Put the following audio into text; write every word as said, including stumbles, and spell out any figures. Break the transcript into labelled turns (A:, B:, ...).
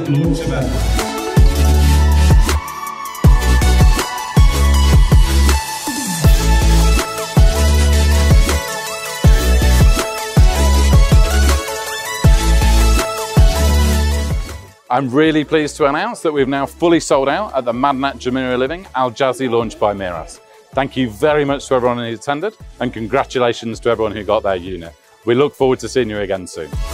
A: launch event.
B: I'm really pleased to announce that we've now fully sold out at the Madinat Jumeirah Living Al-Jazi launch by Meraas. Thank you very much to everyone who attended, and congratulations to everyone who got their unit. We look forward to seeing you again soon.